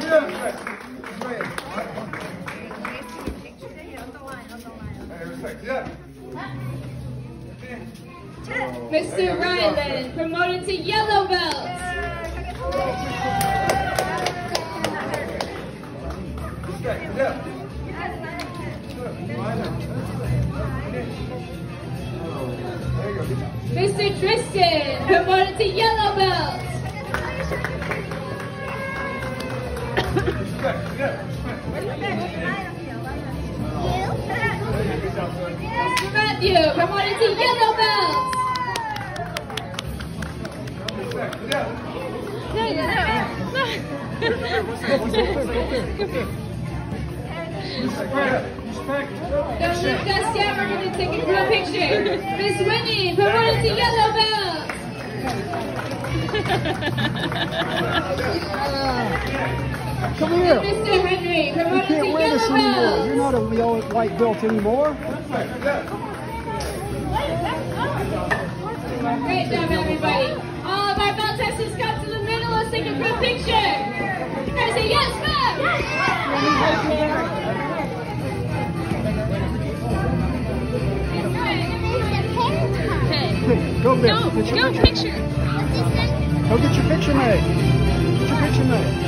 Mr. Ryland, promoted to yellow belt. Mr. Tristan, promoted to yellow belt. Mr. Matthew, promoted to yellow belt. Don't leave us yet, we're going to take a group picture. Miss Winnie, promoted to yellow belt. Come here. Mr. Henry, promoted to You can't wear this yellow anymore. belt. You're not a yellow white belt anymore. Great job, everybody. All of our belt testers come to the middle. Let's take a group picture. I say yes, ma'am. Okay, go there. Go, picture. Go get your picture made. Get your picture made.